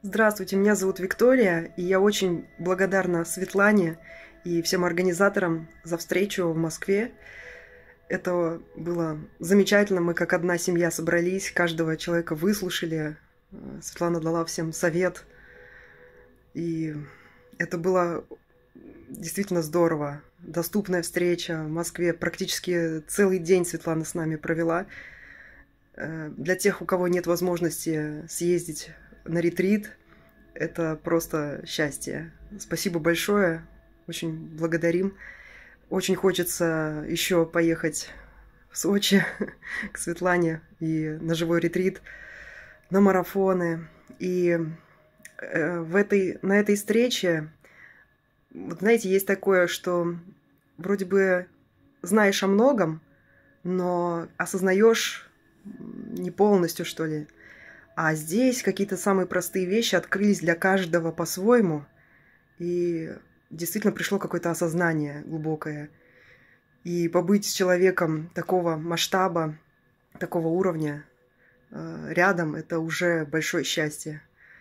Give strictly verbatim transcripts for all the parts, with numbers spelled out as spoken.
Здравствуйте, меня зовут Виктория, и я очень благодарна Светлане и всем организаторам за встречу в Москве. Это было замечательно, мы как одна семья собрались, каждого человека выслушали. Светлана дала всем совет, и это было действительно здорово. Доступная встреча в Москве, практически целый день Светлана с нами провела. Для тех, у кого нет возможности съездить на ретрит, это просто счастье. Спасибо большое, очень благодарим. Очень хочется еще поехать в Сочи к Светлане и на живой ретрит, на марафоны. И в этой, на этой встрече, вот знаете, есть такое, что вроде бы знаешь о многом, но осознаешь не полностью, что ли. А здесь какие-то самые простые вещи открылись для каждого по-своему. И действительно пришло какое-то осознание глубокое. И побыть с человеком такого масштаба, такого уровня рядом, это уже большое счастье.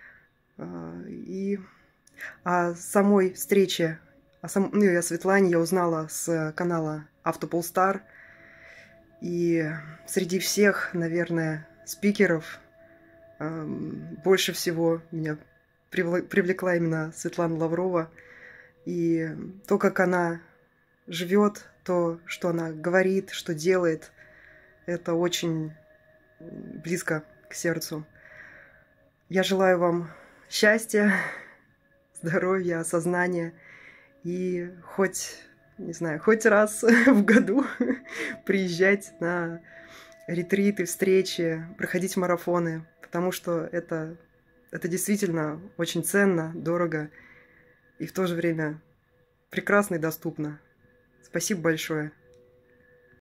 И о самой встрече, о, сам... ну, и о Светлане я узнала с канала Автополстар. И среди всех, наверное, спикеров больше всего меня привлекла именно Светлана Лаврова. И то, как она живет, то, что она говорит, что делает, это очень близко к сердцу. Я желаю вам счастья, здоровья, осознания и хоть, не знаю, хоть раз в году приезжать на ретриты, встречи, проходить марафоны, потому что это, это действительно очень ценно, дорого и в то же время прекрасно и доступно. Спасибо большое.